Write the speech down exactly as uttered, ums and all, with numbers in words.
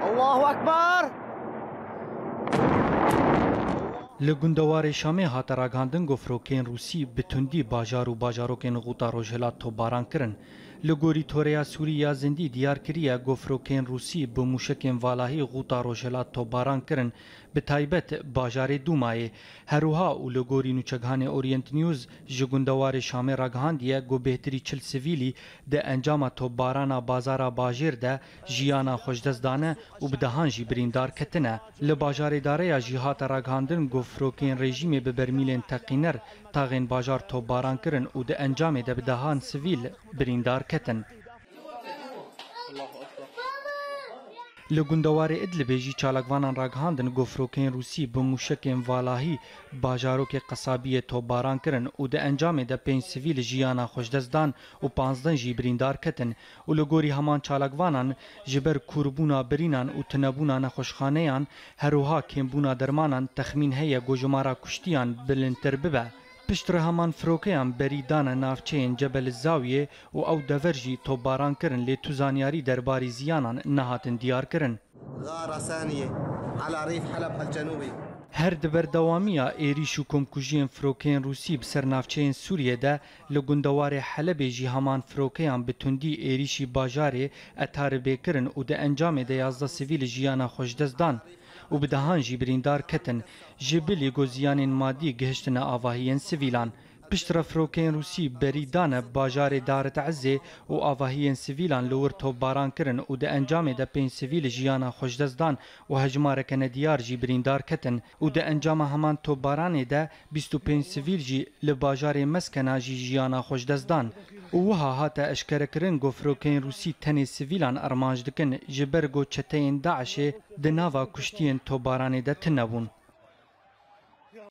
الله أكبر. لگندوار شامی هات راگاندن گفروکین روسی بتوندی باجار و باجاروکین غوطا روجهلات تو باران کرن. لگوری توریا سوریا زندی دیار کریه گفروکین روسی بموشکین والاهی غوطا روجهلات تو باران کرن به تایبت باجار دومای. هروها و لگوری نوچگهان اورینت نیوز جگندوار شامی راگاندیه گو بهتری چل سویلی ده انجام تو بارانا بازارا باجر ده جیانا خوشدزدانه و بدهان جی بریندار کتنه. لباجار داره جیهات راگاندن گفت فروکین رژیم به برمیلین تقینر تاغین باجار تو باران کرن و ده انجام ده بدهان سویل بریندار کتن. لگندوار ادلب جی چالکوانان راگهاندن گفروکین روسی بموشکین والاهی باجاروک قصابی تو باران کرن و ده انجام ده پنج سویل جیانا خوشدزدان و پانزدن جی بریندار کتن و لگوری همان چالکوانان جبر کوربونا برینان و تنبونا نخوشخانهان هروها کمبونا درمانان تخمین هیا گوجمارا کشتیان بلنتر ببه. پشتر همان فروکیان بریدان نافچین جبل الزاویه و او دورجی تو باران کرن لی توزانیاری درباری زیانان نهاتن دیار کرن. غارة ثانية على ريف حلب الجنوبي. هر دبردوامیا ایریش و کمکوژین فروکین روسی بسر نافچین سوریه ده لگندوار حلب جی همان فروکیان بتوندی ایریشی باجاره اتار بکرن و ده انجام ده یازده سویل جیانا خوشدزدان و بدهان جی بریندار کتن جبلی گوزیان مادی گهشتن آواهین سویلان. پشتر فروکین روسی بریدان باجار دارت عزه و آواهین سویلان لور تو باران کرن و ده انجام ده پین سویل جیانا خوشدزدان و هجمارکن دیار جی بریندار کتن و ده انجام همان تو باران ده بیست و پنج سویل جی لباجار مسکنا جی جیانا خوشدزدان و وها هاتا اشکر کرن گو فروکین روسی تنی سویلان ارمانج دکن جبر گو چتین داعش ده ناوا کشتین تو باران ده تنبون.